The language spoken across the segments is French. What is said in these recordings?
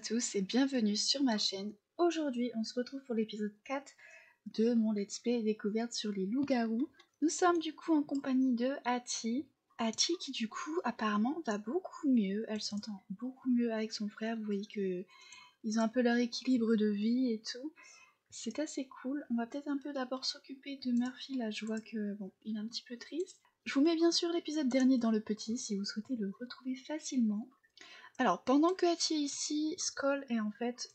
tous et bienvenue sur ma chaîne. Aujourd'hui, on se retrouve pour l'épisode 4 de mon let's play découverte sur les loups-garous. Nous sommes du coup en compagnie de Hattie. Hattie qui du coup apparemment va beaucoup mieux, elle s'entend beaucoup mieux avec son frère, vous voyez que ils ont un peu leur équilibre de vie et tout. C'est assez cool. On va peut-être un peu d'abord s'occuper de Murphy, là je vois que bon, il est un petit peu triste. Je vous mets bien sûr l'épisode dernier dans le petit si vous souhaitez le retrouver facilement. Alors, pendant que Hattie est ici, Skoll est en fait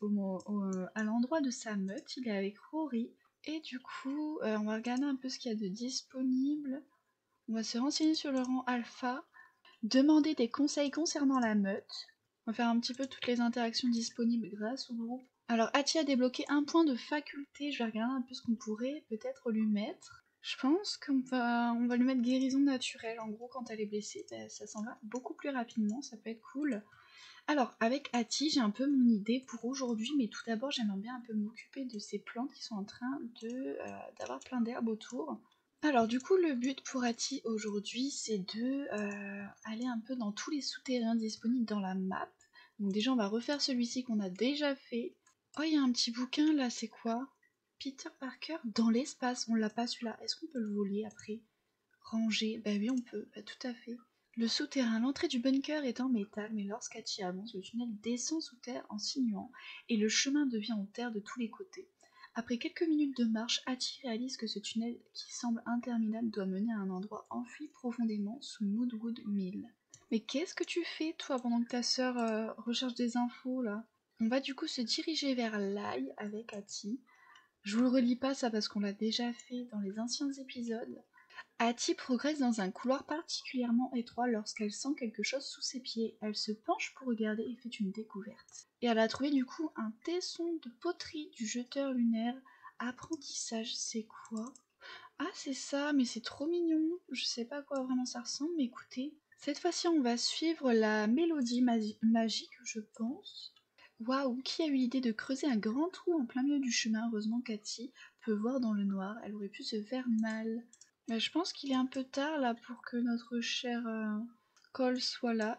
à l'endroit de sa meute, il est avec Rory. Et du coup, on va regarder un peu ce qu'il y a de disponible. On va se renseigner sur le rang alpha, demander des conseils concernant la meute. On va faire un petit peu toutes les interactions disponibles grâce au groupe. Alors, Hattie a débloqué un point de faculté, je vais regarder un peu ce qu'on pourrait peut-être lui mettre. Je pense on va lui mettre guérison naturelle. En gros, quand elle est blessée, ça s'en va beaucoup plus rapidement, ça peut être cool. Alors, avec Hattie, j'ai un peu mon idée pour aujourd'hui, mais tout d'abord, j'aimerais bien un peu m'occuper de ces plantes qui sont en train d'avoir plein d'herbes autour. Alors, du coup, le but pour Hattie aujourd'hui, c'est de aller un peu dans tous les souterrains disponibles dans la map. Donc déjà, on va refaire celui-ci qu'on a déjà fait. Oh, il y a un petit bouquin, là, c'est quoi? Peter Parker dans l'espace, on l'a pas celui-là. Est-ce qu'on peut le voler après? Ranger, bah oui, on peut, bah tout à fait. Le souterrain, l'entrée du bunker est en métal, mais lorsqu'Hattie avance, le tunnel descend sous terre en sinuant, et le chemin devient en terre de tous les côtés. Après quelques minutes de marche, Hattie réalise que ce tunnel, qui semble interminable, doit mener à un endroit enfui profondément sous Moodwood Mill. Mais qu'est-ce que tu fais, toi, pendant que ta sœur recherche des infos, là? On va du coup se diriger vers l'ail avec Hattie. Je vous le relis pas, ça, parce qu'on l'a déjà fait dans les anciens épisodes. Hattie progresse dans un couloir particulièrement étroit lorsqu'elle sent quelque chose sous ses pieds. Elle se penche pour regarder et fait une découverte. Et elle a trouvé du coup un tesson de poterie du jeteur lunaire. Apprentissage, c'est quoi? Ah, c'est ça, mais c'est trop mignon. Je sais pas à quoi vraiment ça ressemble, mais écoutez. Cette fois-ci, on va suivre la mélodie magique, je pense. Waouh, qui a eu l'idée de creuser un grand trou en plein milieu du chemin? Heureusement qu'Hattie peut voir dans le noir, elle aurait pu se faire mal. Bah, je pense qu'il est un peu tard là pour que notre cher Cole soit là.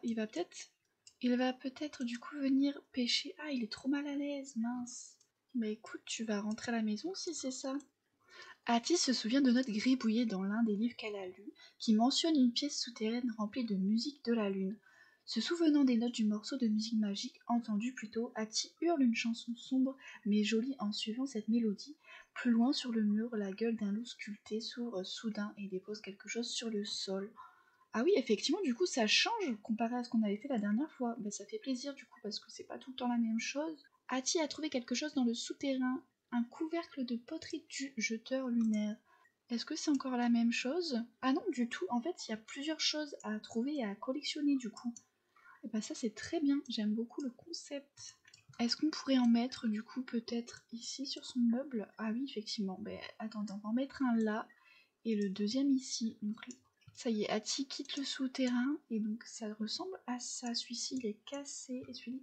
Il va peut-être du coup venir pêcher. Ah, il est trop mal à l'aise, mince. Bah écoute, tu vas rentrer à la maison si c'est ça. Hattie se souvient de notes gribouillées dans l'un des livres qu'elle a lus, qui mentionne une pièce souterraine remplie de musique de la lune. Se souvenant des notes du morceau de musique magique entendu plus tôt, Hattie hurle une chanson sombre mais jolie en suivant cette mélodie. Plus loin sur le mur, la gueule d'un loup sculpté s'ouvre soudain et dépose quelque chose sur le sol. Ah oui, effectivement, du coup, ça change comparé à ce qu'on avait fait la dernière fois. Bah, ça fait plaisir du coup parce que c'est pas tout le temps la même chose. Hattie a trouvé quelque chose dans le souterrain, un couvercle de poterie du jeteur lunaire. Est-ce que c'est encore la même chose? Ah non, du tout. En fait, il y a plusieurs choses à trouver et à collectionner du coup. Et bah ça c'est très bien, j'aime beaucoup le concept. Est-ce qu'on pourrait en mettre du coup peut-être ici sur son meuble? Ah oui, effectivement. Bah attendez, on va en mettre un là et le deuxième ici. Donc ça y est, Hattie quitte le souterrain et donc ça ressemble à ça. Celui-ci il est cassé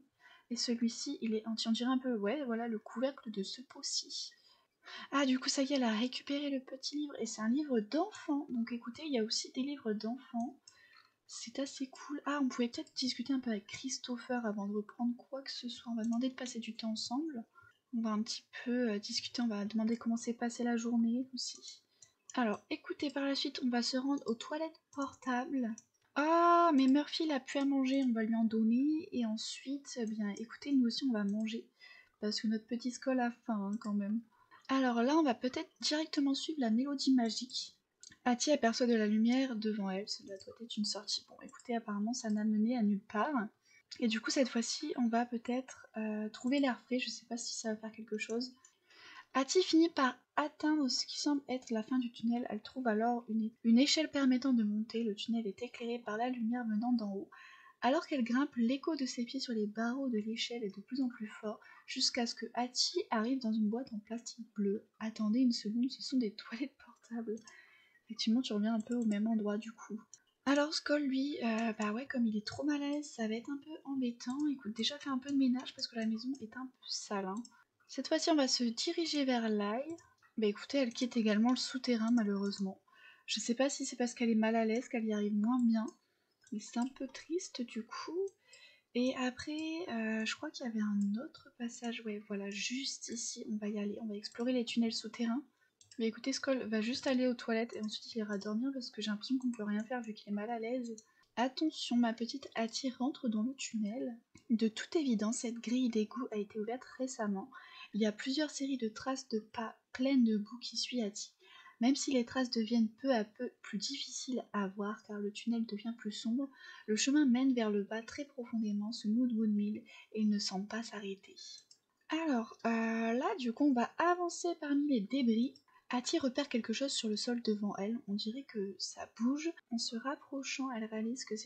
et celui-ci il est entier. On dirait un peu, ouais, voilà le couvercle de ce pot-ci. Ah, du coup, ça y est, elle a récupéré le petit livre et c'est un livre d'enfant. Donc écoutez, il y a aussi des livres d'enfants. C'est assez cool. Ah, on pouvait peut-être discuter un peu avec Christopher avant de reprendre quoi que ce soit. On va demander de passer du temps ensemble. On va un petit peu discuter, on va demander comment s'est passée la journée aussi. Alors, écoutez, par la suite, on va se rendre aux toilettes portables. Ah, mais Murphy, il a plus à manger, on va lui en donner. Et ensuite, eh bien, écoutez, nous aussi, on va manger. Parce que notre petit Skoll a faim, hein, quand même. Alors là, on va peut-être directement suivre la mélodie magique. Hattie aperçoit de la lumière devant elle, cela doit être une sortie. Bon, écoutez, apparemment, ça n'a mené à nulle part. Et du coup, cette fois-ci, on va peut-être trouver l'air frais, je sais pas si ça va faire quelque chose. Hattie finit par atteindre ce qui semble être la fin du tunnel. Elle trouve alors une échelle permettant de monter. Le tunnel est éclairé par la lumière venant d'en haut. Alors qu'elle grimpe, l'écho de ses pieds sur les barreaux de l'échelle est de plus en plus fort, jusqu'à ce que Hattie arrive dans une boîte en plastique bleu. Attendez une seconde, ce sont des toilettes portables. Effectivement, tu reviens un peu au même endroit du coup. Alors Skoll, lui, bah ouais, comme il est trop mal à l'aise, ça va être un peu embêtant. Écoute, déjà fais un peu de ménage parce que la maison est un peu sale, hein. Cette fois-ci, on va se diriger vers l'ail. Bah écoutez, elle quitte également le souterrain malheureusement. Je sais pas si c'est parce qu'elle est mal à l'aise qu'elle y arrive moins bien. Mais c'est un peu triste du coup. Et après, je crois qu'il y avait un autre passage, ouais, voilà, juste ici, on va y aller, on va explorer les tunnels souterrains. Mais écoutez, Skoll va juste aller aux toilettes et ensuite il ira dormir parce que j'ai l'impression qu'on peut rien faire vu qu'il est mal à l'aise. Attention, ma petite Hattie rentre dans le tunnel. De toute évidence, cette grille d'égout a été ouverte récemment. Il y a plusieurs séries de traces de pas pleines de boue qui suivent Hattie. Même si les traces deviennent peu à peu plus difficiles à voir car le tunnel devient plus sombre, le chemin mène vers le bas très profondément, ce Moodwood Mill, et il ne semble pas s'arrêter. Alors, là, du coup, on va avancer parmi les débris. Hattie repère quelque chose sur le sol devant elle. On dirait que ça bouge. En se rapprochant, elle réalise que c'est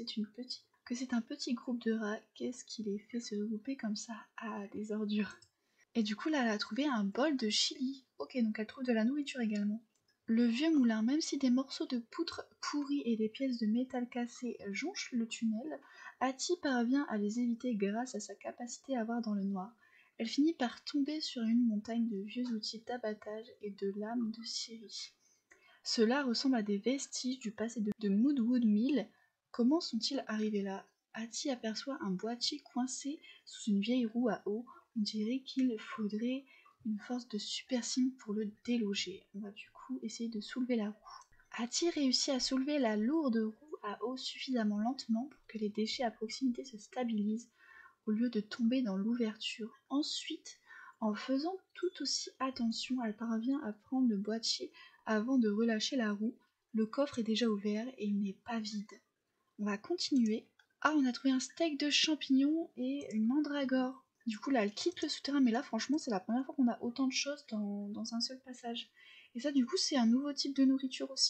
un petit groupe de rats. Qu'est-ce qui les fait se regrouper comme ça? Ah, des ordures. Et du coup, là, elle a trouvé un bol de chili. Ok, donc elle trouve de la nourriture également. Le vieux moulin, même si des morceaux de poutre pourris et des pièces de métal cassées jonchent le tunnel, Hattie parvient à les éviter grâce à sa capacité à voir dans le noir. Elle finit par tomber sur une montagne de vieux outils d'abattage et de lames de scierie. Cela ressemble à des vestiges du passé de Moodwood Mill. Comment sont-ils arrivés là? Hattie aperçoit un boîtier coincé sous une vieille roue à eau. On dirait qu'il faudrait une force de super sim pour le déloger. On va du coup essayer de soulever la roue. Hattie réussit à soulever la lourde roue à eau suffisamment lentement pour que les déchets à proximité se stabilisent au lieu de tomber dans l'ouverture. Ensuite, en faisant tout aussi attention, elle parvient à prendre le boîtier avant de relâcher la roue. Le coffre est déjà ouvert et il n'est pas vide. On va continuer. Ah, on a trouvé un steak de champignons et une mandragore. Du coup, là, elle quitte le souterrain, mais là, franchement, c'est la première fois qu'on a autant de choses dans un seul passage. Et ça, du coup, c'est un nouveau type de nourriture aussi.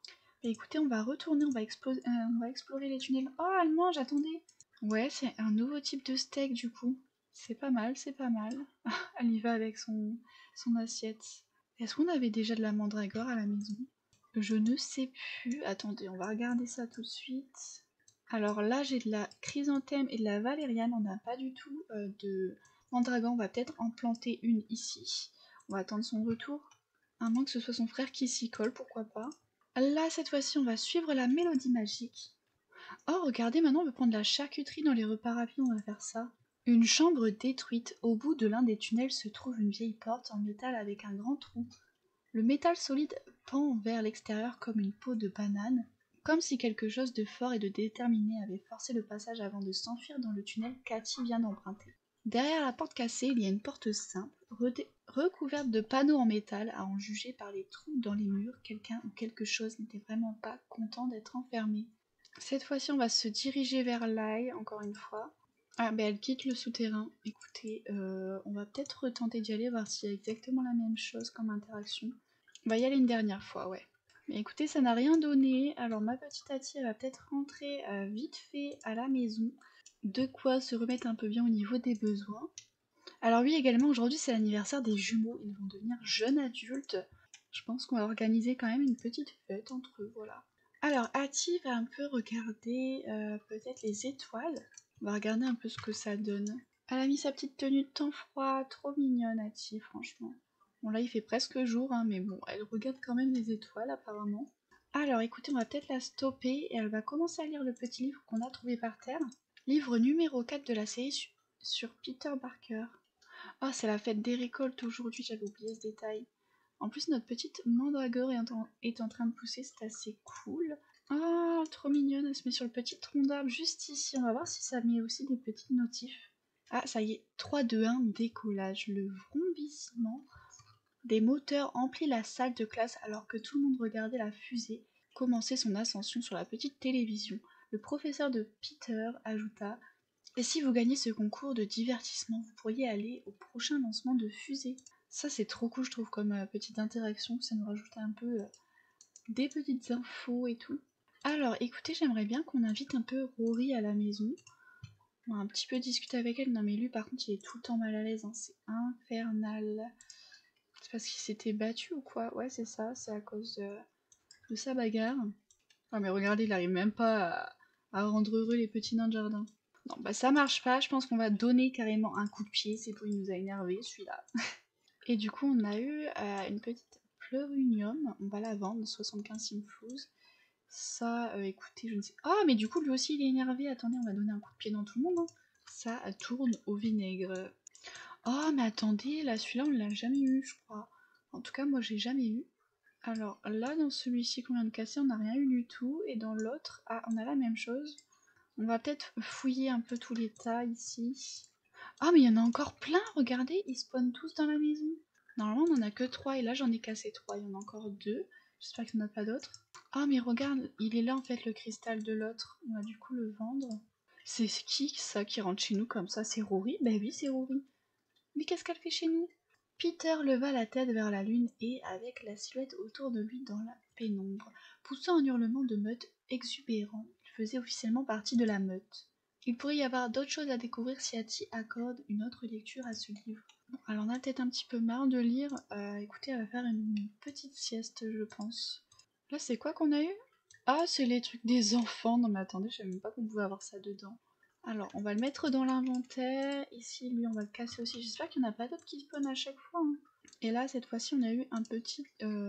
Et écoutez, on va retourner, on va explorer les tunnels. Oh, elle mange, attendez. Ouais, c'est un nouveau type de steak, du coup. C'est pas mal, c'est pas mal. Elle y va avec son assiette. Est-ce qu'on avait déjà de la mandragore à la maison? Je ne sais plus. Attendez, on va regarder ça tout de suite. Alors là, j'ai de la chrysanthème et de la valériane. On n'a pas du tout de mandragore. On va peut-être en planter une ici. On va attendre son retour. À moins que ce soit son frère qui s'y colle, pourquoi pas. Là, cette fois-ci, on va suivre la mélodie magique. Oh, regardez, maintenant on peut prendre la charcuterie dans les repas rapides, on va faire ça. Une chambre détruite. Au bout de l'un des tunnels se trouve une vieille porte en métal avec un grand trou. Le métal solide pend vers l'extérieur comme une peau de banane, comme si quelque chose de fort et de déterminé avait forcé le passage avant de s'enfuir dans le tunnel qu'Hattie vient d'emprunter. Derrière la porte cassée, il y a une porte simple, recouverte de panneaux en métal, à en juger par les trous dans les murs. Quelqu'un ou quelque chose n'était vraiment pas content d'être enfermé. Cette fois-ci, on va se diriger vers l'ail, encore une fois. Ah, ben elle quitte le souterrain. Écoutez, on va peut-être retenter d'y aller, voir s'il y a exactement la même chose comme interaction. On va y aller une dernière fois, ouais. Mais écoutez, ça n'a rien donné. Alors ma petite Hattie, elle va peut-être rentrer vite fait à la maison. De quoi se remettre un peu bien au niveau des besoins. Alors oui, également, aujourd'hui, c'est l'anniversaire des jumeaux. Ils vont devenir jeunes adultes. Je pense qu'on va organiser quand même une petite fête entre eux, voilà. Alors, Hattie va un peu regarder peut-être les étoiles. On va regarder un peu ce que ça donne. Elle a mis sa petite tenue de temps froid, trop mignonne Hattie, franchement. Bon là il fait presque jour, hein, mais bon, elle regarde quand même les étoiles apparemment. Alors écoutez, on va peut-être la stopper et elle va commencer à lire le petit livre qu'on a trouvé par terre. Livre numéro 4 de la série sur Peter Parker. Oh, c'est la fête des récoltes aujourd'hui, j'avais oublié ce détail. En plus, notre petite mandragore est en train de pousser, c'est assez cool. Ah, trop mignonne, elle se met sur le petit tronc d'arbre juste ici. On va voir si ça met aussi des petites notifs. Ah, ça y est, 3, 2, 1, décollage. Le vrombissement des moteurs emplit la salle de classe alors que tout le monde regardait la fusée commencer son ascension sur la petite télévision. Le professeur de Peter ajouta: et si vous gagnez ce concours de divertissement, vous pourriez aller au prochain lancement de fusée. Ça, c'est trop cool, je trouve, comme petite interaction. Ça nous rajoute un peu des petites infos et tout. Alors, écoutez, j'aimerais bien qu'on invite un peu Rory à la maison. On va un petit peu discuter avec elle. Non, mais lui, par contre, il est tout le temps mal à l'aise. Hein. C'est infernal. C'est parce qu'il s'était battu ou quoi? Ouais, c'est ça. C'est à cause de sa bagarre. Ah, mais regardez, il arrive même pas à rendre heureux les petits nains de jardin. Non, bah ça marche pas, je pense qu'on va donner carrément un coup de pied, c'est pour il nous a énervé celui-là. Et du coup on a eu une petite pleurunium, on va la vendre, 75 simflouz. Ça, écoutez, je ne sais... Ah mais du coup lui aussi il est énervé, attendez, on va donner un coup de pied dans tout le monde. Hein. Ça tourne au vinaigre. Oh, mais attendez, là, celui-là, on l'a jamais eu, je crois. En tout cas, moi, j'ai jamais eu. Alors, là, dans celui-ci qu'on vient de casser, on n'a rien eu du tout. Et dans l'autre, ah, on a la même chose. On va peut-être fouiller un peu tous les tas ici. Ah, mais il y en a encore plein, regardez, ils spawnent tous dans la maison. Normalement, on en a que 3, et là, j'en ai cassé 3. Il y en a encore 2. J'espère qu'il n'y en a pas d'autres. Ah, mais regarde, il est là, en fait, le cristal de l'autre. On va du coup le vendre. C'est qui, ça, qui rentre chez nous comme ça? C'est Rory? Ben oui, c'est Rory. Mais qu'est-ce qu'elle fait chez nous? Peter leva la tête vers la lune et, avec la silhouette autour de lui dans la pénombre, poussa un hurlement de meute exubérant. Il faisait officiellement partie de la meute. Il pourrait y avoir d'autres choses à découvrir si Hattie accorde une autre lecture à ce livre. Bon, alors on a peut-être un petit peu marre de lire. Écoutez, elle va faire une petite sieste, je pense. Là, c'est quoi qu'on a eu? Ah, c'est les trucs des enfants. Non mais attendez, je savais même pas qu'on pouvait avoir ça dedans. Alors, on va le mettre dans l'inventaire. Ici, lui, on va le casser aussi. J'espère qu'il n'y en a pas d'autres qui spawnent à chaque fois, hein. Et là, cette fois-ci, on a eu un petit...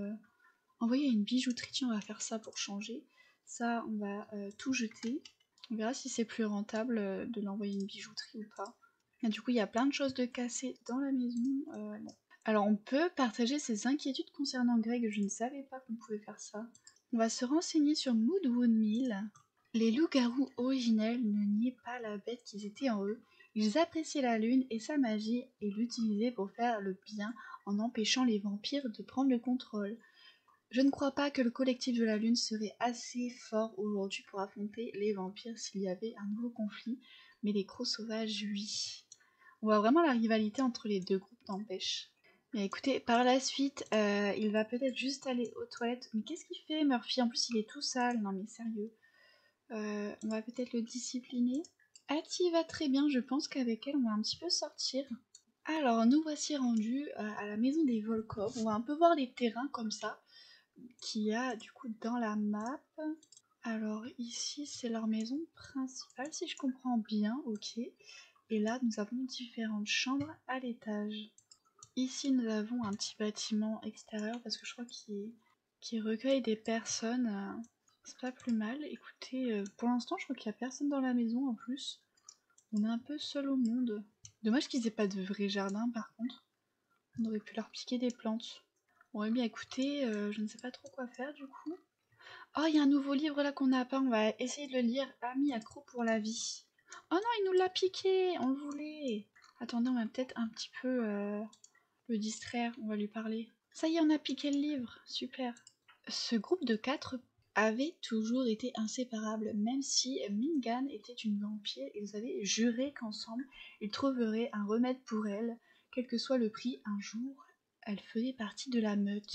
envoyé à une bijouterie. Tiens, on va faire ça pour changer. Ça, on va tout jeter. On verra si c'est plus rentable de l'envoyer à une bijouterie ou pas. Et du coup, il y a plein de choses de casser dans la maison. Bon. Alors, on peut partager ses inquiétudes concernant Greg. Je ne savais pas qu'on pouvait faire ça. On va se renseigner sur Moodwood Mill. Les loups-garous originels ne niaient pas la bête qu'ils étaient en eux. Ils appréciaient la lune et sa magie et l'utilisaient pour faire le bien en empêchant les vampires de prendre le contrôle. Je ne crois pas que le collectif de la lune serait assez fort aujourd'hui pour affronter les vampires s'il y avait un nouveau conflit, mais les crocs sauvages, oui. On voit vraiment la rivalité entre les deux groupes, n'empêche. Mais écoutez, par la suite, il va peut-être juste aller aux toilettes. Mais qu'est-ce qu'il fait, Murphy? En plus, il est tout sale. Non mais sérieux. On va peut-être le discipliner. Hattie va très bien, je pense qu'avec elle, on va un petit peu sortir. Alors, nous voici rendus à la maison des Volkov. On va un peu voir les terrains comme ça, qu'il y a du coup dans la map. Alors, ici, c'est leur maison principale, si je comprends bien, ok. Et là, nous avons différentes chambres à l'étage. Ici, nous avons un petit bâtiment extérieur, parce que je crois qu'il recueille des personnes. C'est pas plus mal. Écoutez, pour l'instant, je crois qu'il y a personne dans la maison en plus. On est un peu seul au monde. Dommage qu'ils aient pas de vrai jardin par contre. On aurait pu leur piquer des plantes. Bon, eh bien écoutez, je ne sais pas trop quoi faire du coup. Oh, il y a un nouveau livre là qu'on n'a pas. On va essayer de le lire. Ami accro pour la vie. Oh non, il nous l'a piqué. On le voulait. Attendez, on va peut-être un petit peu le distraire. On va lui parler. Ça y est, on a piqué le livre. Super. Ce groupe de 4 avait toujours été inséparables, même si Mingan était une vampire, ils avaient juré qu'ensemble ils trouveraient un remède pour elle, quel que soit le prix. Un jour, elle faisait partie de la meute.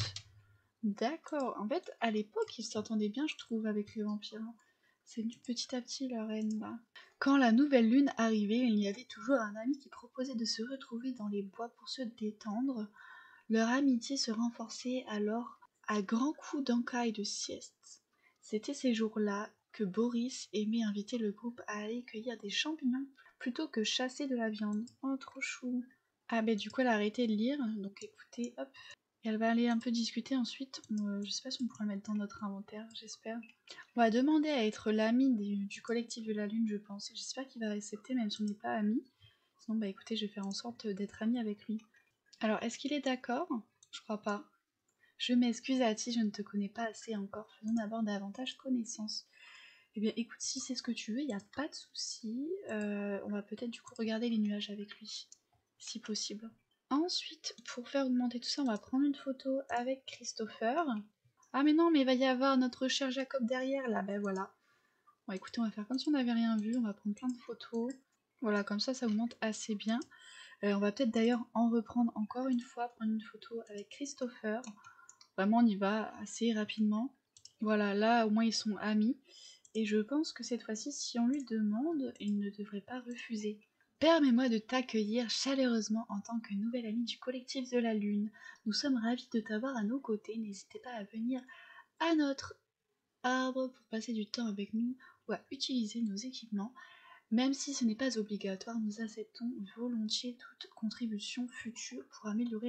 D'accord, en fait, à l'époque, ils s'entendaient bien, je trouve, avec les vampires. C'est venu petit à petit leur haine, là. Quand la nouvelle lune arrivait, il y avait toujours un ami qui proposait de se retrouver dans les bois pour se détendre. Leur amitié se renforçait alors à grands coups d'encas et de sieste. C'était ces jours-là que Boris aimait inviter le groupe à aller cueillir des champignons plutôt que chasser de la viande. Oh, trop chou. Ah ben du coup elle a arrêté de lire, donc écoutez, hop. Et elle va aller un peu discuter ensuite. Je sais pas si on pourra le mettre dans notre inventaire, j'espère. On va demander à être l'ami du collectif de la lune, je pense. J'espère qu'il va accepter même si on n'est pas amis. Sinon bah écoutez, je vais faire en sorte d'être amie avec lui. Alors, est-ce qu'il est d'accord? Je crois pas. Je m'excuse, Ati, je ne te connais pas assez encore. Faisons d'abord davantage connaissance. Eh bien, écoute, si c'est ce que tu veux, il n'y a pas de souci. On va peut-être du coup regarder les nuages avec lui, si possible. Ensuite, pour faire augmenter tout ça, on va prendre une photo avec Christopher. Ah mais non, mais il va y avoir notre cher Jacob derrière, là. Ben voilà. Bon, écoutez, on va faire comme si on n'avait rien vu. On va prendre plein de photos. Voilà, comme ça augmente assez bien. On va peut-être d'ailleurs en reprendre encore une fois, prendre une photo avec Christopher. Vraiment, on y va assez rapidement. Voilà, là au moins ils sont amis. Et je pense que cette fois-ci, si on lui demande, il ne devrait pas refuser. Permets-moi de t'accueillir chaleureusement en tant que nouvelle amie du collectif de la Lune. Nous sommes ravis de t'avoir à nos côtés. N'hésitez pas à venir à notre arbre pour passer du temps avec nous ou à utiliser nos équipements. Même si ce n'est pas obligatoire, nous acceptons volontiers toute contribution future pour améliorer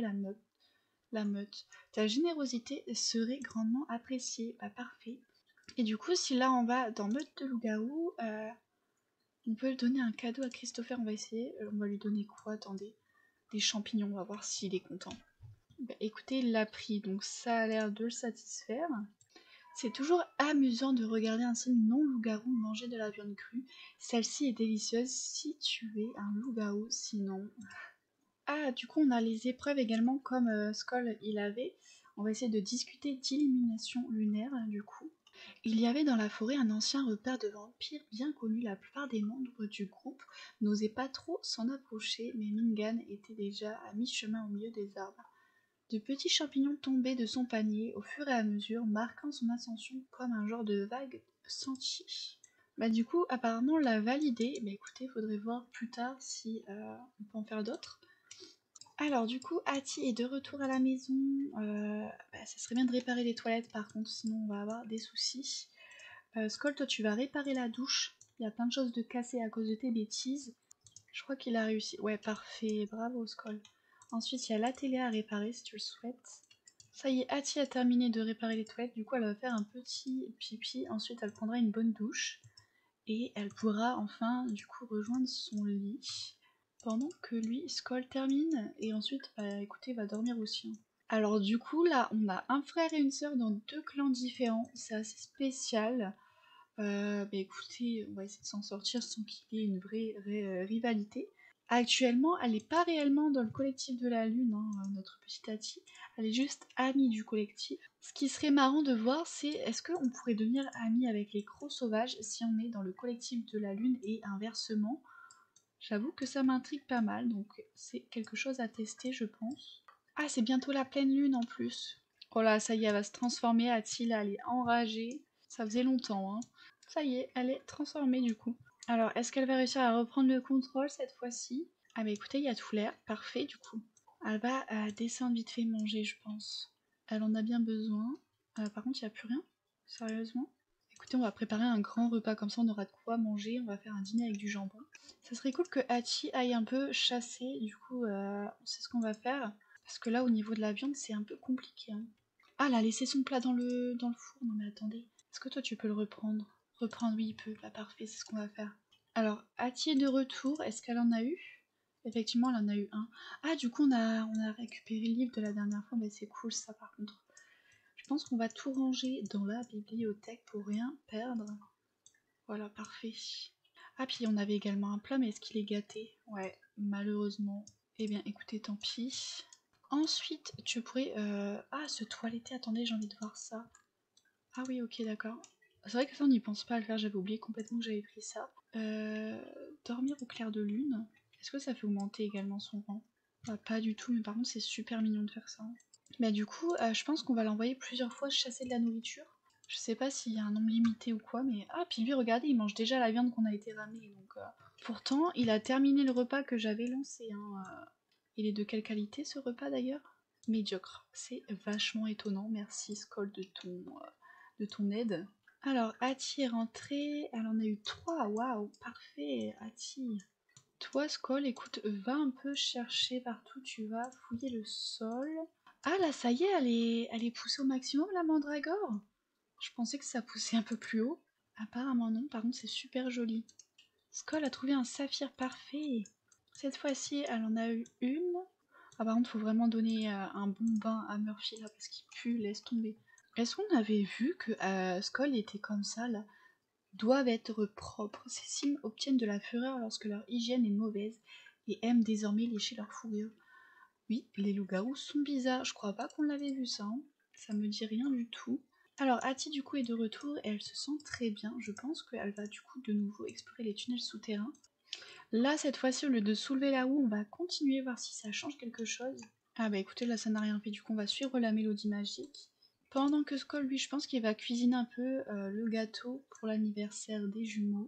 la meute. Ta générosité serait grandement appréciée. Bah parfait. Et du coup, si là on va dans meute de loup-garou, On peut donner un cadeau à Christopher, on va essayer. On va lui donner quoi? Attendez. Des champignons, on va voir s'il est content. Bah, écoutez, il l'a pris, donc ça a l'air de le satisfaire. C'est toujours amusant de regarder un seul non-loup-garou manger de la viande crue. Celle-ci est délicieuse si tu es un loup-garou, sinon... Ah, du coup, on a les épreuves également, comme Skoll il avait. On va essayer de discuter d'illumination lunaire, du coup. Il y avait dans la forêt un ancien repère de vampires bien connu. La plupart des membres du groupe n'osaient pas trop s'en approcher, mais Mingan était déjà à mi-chemin au milieu des arbres. De petits champignons tombaient de son panier au fur et à mesure, marquant son ascension comme un genre de vague sentier. Bah du coup, apparemment, on l'a validé. Mais écoutez, faudrait voir plus tard si on peut en faire d'autres. Alors du coup, Hattie est de retour à la maison. Ça serait bien de réparer les toilettes par contre, sinon on va avoir des soucis. Skoll, toi tu vas réparer la douche. Il y a plein de choses de cassées à cause de tes bêtises. Je crois qu'il a réussi. Ouais, parfait, bravo Skoll. Ensuite, il y a la télé à réparer si tu le souhaites. Ça y est, Hattie a terminé de réparer les toilettes. Du coup, elle va faire un petit pipi. Ensuite, elle prendra une bonne douche. Et elle pourra enfin, du coup, rejoindre son lit. Pendant que lui, Skoll termine. Et ensuite, bah écoutez, va dormir aussi. Alors du coup, là, on a un frère et une sœur dans deux clans différents. C'est assez spécial. Écoutez, on va essayer de s'en sortir sans qu'il y ait une vraie rivalité. Actuellement, elle n'est pas réellement dans le collectif de la Lune, hein, notre petite Hattie. Elle est juste amie du collectif. Ce qui serait marrant de voir, c'est est-ce qu'on pourrait devenir amie avec les crocs sauvages si on est dans le collectif de la Lune et inversement. J'avoue que ça m'intrigue pas mal, donc c'est quelque chose à tester, je pense. Ah, c'est bientôt la pleine Lune en plus. Oh là, ça y est, elle va se transformer. Hattie, là, elle est enragée. Ça faisait longtemps, hein. Ça y est, elle est transformée du coup. Alors, est-ce qu'elle va réussir à reprendre le contrôle cette fois-ci? Ah bah écoutez, il y a tout l'air. Parfait du coup. Elle va descendre vite fait manger, je pense. Elle en a bien besoin. Par contre, il n'y a plus rien. Sérieusement? Écoutez, on va préparer un grand repas, comme ça on aura de quoi manger. On va faire un dîner avec du jambon. Ça serait cool que Hattie aille un peu chasser. Du coup, on sait ce qu'on va faire. Parce que là, au niveau de la viande, c'est un peu compliqué, hein. Ah, elle a laissé son plat dans le four. Non mais attendez. Est-ce que toi, tu peux le reprendre? Reprendre, oui, il peut. Bah parfait, c'est ce qu'on va faire. Alors, Hattie est de retour. Est-ce qu'elle en a eu? Effectivement, elle en a eu un. Ah, du coup, on a récupéré le livre de la dernière fois. Bah, c'est cool, ça, par contre. Je pense qu'on va tout ranger dans la bibliothèque pour rien perdre. Voilà, parfait. Ah, puis on avait également un plat, mais est-ce qu'il est gâté? Ouais, malheureusement. Eh bien, écoutez, tant pis. Ensuite, tu pourrais... Ah, se toiletter. Attendez, j'ai envie de voir ça. Ah oui, ok, d'accord. C'est vrai que ça, on n'y pense pas à le faire. J'avais oublié complètement que j'avais pris ça. Dormir au clair de lune. Est-ce que ça fait augmenter également son rang? Bah, pas du tout, mais par contre, c'est super mignon de faire ça. Bah du coup, je pense qu'on va l'envoyer plusieurs fois chasser de la nourriture. Je sais pas s'il y a un nombre limité ou quoi, mais... Ah, puis lui, regardez, il mange déjà la viande qu'on a été ramenée, donc... Pourtant, il a terminé le repas que j'avais lancé, hein. Il est de quelle qualité, ce repas, d'ailleurs? Médiocre. C'est vachement étonnant. Merci, Skoll, de ton aide. Alors, Hattie est rentrée. Elle en a eu 3. Waouh, parfait, Hattie. Toi, Skoll, écoute, va un peu chercher partout. Tu vas fouiller le sol. Ah là, ça y est, elle est poussée au maximum, la mandragore. Je pensais que ça poussait un peu plus haut. Apparemment non, par contre c'est super joli. Skoll a trouvé un saphir parfait. Cette fois-ci, elle en a eu une. Ah par contre, faut vraiment donner un bon bain à Murphy là, parce qu'il pue, laisse tomber. Est-ce qu'on avait vu que Skoll était comme ça là? Doivent être propres. Ces signes obtiennent de la fureur lorsque leur hygiène est mauvaise et aiment désormais lécher leur fourrure. Oui, les loups-garous sont bizarres. Je crois pas qu'on l'avait vu ça, hein. Ça me dit rien du tout. Alors, Hattie du coup est de retour et elle se sent très bien. Je pense qu'elle va du coup de nouveau explorer les tunnels souterrains. Là, cette fois-ci, au lieu de soulever la roue, on va continuer voir si ça change quelque chose. Ah bah écoutez, là ça n'a rien fait. Du coup, on va suivre la mélodie magique. Pendant que Skoll, lui, je pense qu'il va cuisiner un peu le gâteau pour l'anniversaire des jumeaux.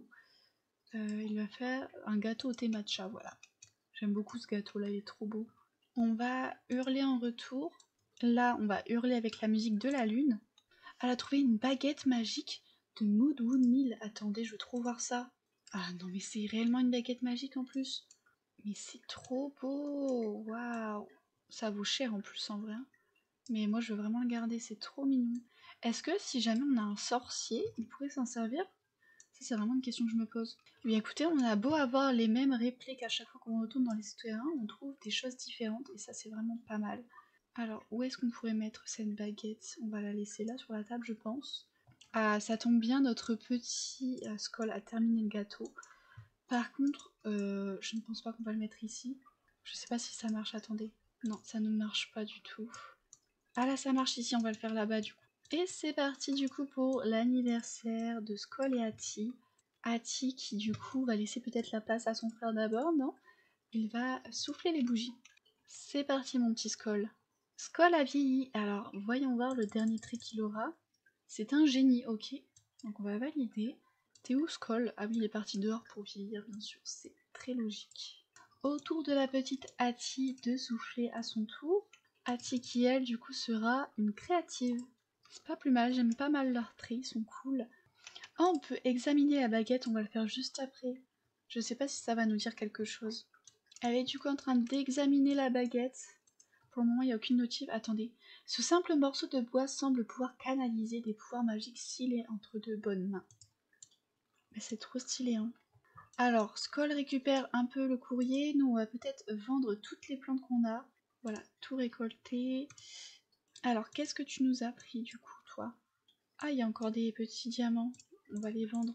Il va faire un gâteau au thé matcha, voilà. J'aime beaucoup ce gâteau-là, il est trop beau. On va hurler en retour. Là, on va hurler avec la musique de la lune. Elle a trouvé une baguette magique de Moodwood Mill. Attendez, je veux trop voir ça. Ah non, mais c'est réellement une baguette magique en plus. Mais c'est trop beau. Waouh. Ça vaut cher en plus en vrai. Mais moi, je veux vraiment le garder, c'est trop mignon. Est-ce que si jamais on a un sorcier, il pourrait s'en servir? Ça, c'est vraiment une question que je me pose. Eh bien écoutez, on a beau avoir les mêmes répliques à chaque fois qu'on retourne dans les terrains, on trouve des choses différentes et ça, c'est vraiment pas mal. Alors, où est-ce qu'on pourrait mettre cette baguette? On va la laisser là sur la table, je pense. Ah, ça tombe bien, notre petit Skoll a terminé le gâteau. Par contre, je ne pense pas qu'on va le mettre ici. Je sais pas si ça marche, attendez. Non, ça ne marche pas du tout. Ah là, ça marche ici, on va le faire là-bas du coup. Et c'est parti du coup pour l'anniversaire de Skoll et Ati. Ati qui du coup va laisser peut-être la place à son frère d'abord, non? Il va souffler les bougies. C'est parti mon petit Skoll. Skoll a vieilli, alors voyons voir le dernier trait qu'il aura. C'est un génie, ok. Donc on va valider. T'es où Skoll? Ah oui, il est parti dehors pour vieillir, bien sûr, c'est très logique. Autour de la petite Ati de souffler à son tour. Ati qui elle du coup sera une créative. C'est pas plus mal, j'aime pas mal leurs traits, ils sont cool. Ah, on peut examiner la baguette, on va le faire juste après. Je sais pas si ça va nous dire quelque chose. Elle est du coup en train d'examiner la baguette. Pour le moment, il n'y a aucune notif. Attendez. Ce simple morceau de bois semble pouvoir canaliser des pouvoirs magiques s'il est entre de bonnes mains. Mais c'est trop stylé, hein. Alors, Skoll récupère un peu le courrier. Nous, on va peut-être vendre toutes les plantes qu'on a. Voilà, tout récolter. Alors, qu'est-ce que tu nous as pris du coup, toi? Ah, il y a encore des petits diamants. On va les vendre.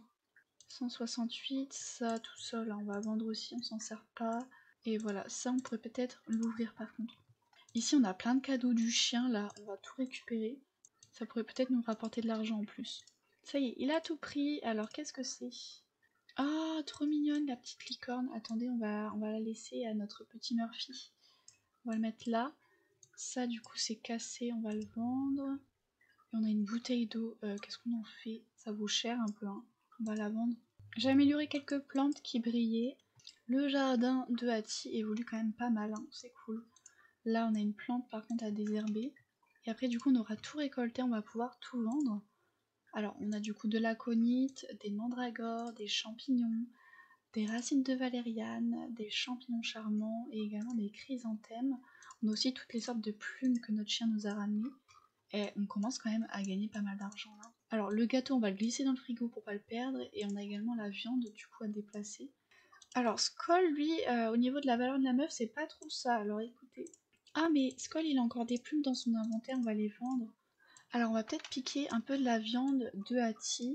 168, ça tout seul, on va vendre aussi, on s'en sert pas. Et voilà, ça on pourrait peut-être l'ouvrir par contre. Ici on a plein de cadeaux du chien, là, on va tout récupérer. Ça pourrait peut-être nous rapporter de l'argent en plus. Ça y est, il a tout pris, alors qu'est-ce que c'est? Ah, trop mignonne la petite licorne. Attendez, on va la laisser à notre petit Murphy. On va le mettre là. Ça du coup c'est cassé, on va le vendre. Et on a une bouteille d'eau, qu'est-ce qu'on en fait? Ça vaut cher un peu, hein. On va la vendre. J'ai amélioré quelques plantes qui brillaient. Le jardin de Hattie évolue quand même pas mal, hein. C'est cool. Là on a une plante par contre à désherber. Et après du coup on aura tout récolté, on va pouvoir tout vendre. Alors on a du coup de l'aconite, des mandragores, des champignons, des racines de valériane, des champignons charmants et également des chrysanthèmes. On a aussi toutes les sortes de plumes que notre chien nous a ramenées. Et on commence quand même à gagner pas mal d'argent là. Alors le gâteau on va le glisser dans le frigo pour pas le perdre et on a également la viande du coup à déplacer. Alors Skoll lui au niveau de la valeur de la meuf c'est pas trop ça, alors écoutez. Ah mais Skoll il a encore des plumes dans son inventaire, on va les vendre. Alors on va peut-être piquer un peu de la viande de Hattie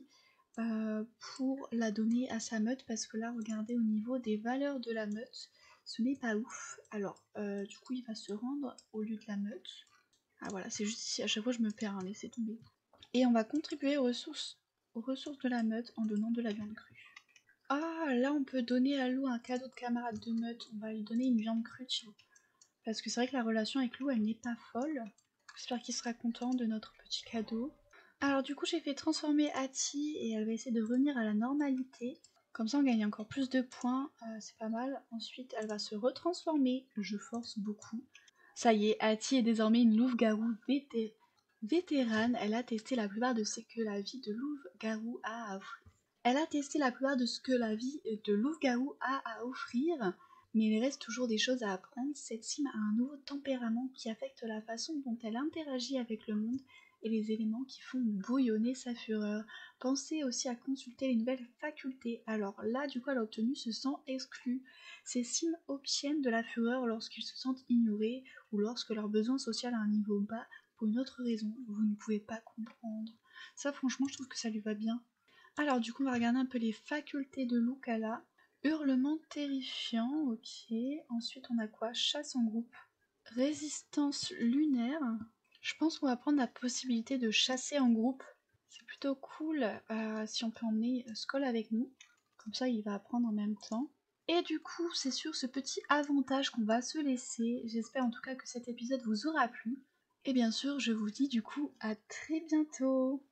pour la donner à sa meute parce que là regardez au niveau des valeurs de la meute ce n'est pas ouf. Alors du coup il va se rendre au lieu de la meute. Ah voilà, c'est juste ici, à chaque fois je me perds, hein, laissez tomber. Et on va contribuer aux ressources de la meute en donnant de la viande crue. Ah, là on peut donner à Lou un cadeau de camarade de meute, on va lui donner une viande crue, tiens. Parce que c'est vrai que la relation avec Lou, elle n'est pas folle. J'espère qu'il sera content de notre petit cadeau. Alors du coup j'ai fait transformer Hattie et elle va essayer de revenir à la normalité. Comme ça on gagne encore plus de points, c'est pas mal. Ensuite elle va se retransformer, je force beaucoup. Ça y est, Hattie est désormais une louve-garou vétérane. Elle a testé la plupart de ce que la vie de louve-garou a à offrir. Elle a testé la plupart de ce que la vie de louve-garou a à offrir, mais il reste toujours des choses à apprendre. Cette sim a un nouveau tempérament qui affecte la façon dont elle interagit avec le monde et les éléments qui font bouillonner sa fureur. Pensez aussi à consulter les nouvelles facultés. Alors là, du coup, elle a obtenu se sent exclue. Ces sims obtiennent de la fureur lorsqu'ils se sentent ignorés ou lorsque leur besoin social a un niveau bas pour une autre raison. Vous ne pouvez pas comprendre. Ça, franchement, je trouve que ça lui va bien. Alors, du coup, on va regarder un peu les facultés de Lou qu'elle a. Hurlement terrifiant, ok. Ensuite, on a quoi? Chasse en groupe. Résistance lunaire. Je pense qu'on va prendre la possibilité de chasser en groupe. C'est plutôt cool si on peut emmener Skoll avec nous. Comme ça, il va apprendre en même temps. Et du coup, c'est sur ce petit avantage qu'on va se laisser. J'espère en tout cas que cet épisode vous aura plu. Et bien sûr, je vous dis du coup à très bientôt.